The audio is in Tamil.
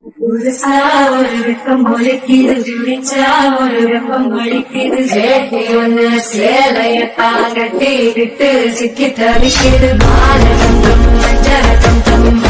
புதுசா ஒரு வெப்பம் ஒழிக்குது, ஜுடிச்சா ஒரு வெப்பம் ஒழிக்குது. சேட்டி ஒண்ணு சேலையத்தான் கட்டிக்கிட்டு சிக்கி தவிக்குது. பாலகந்தம் மஞ்சரகம் தம்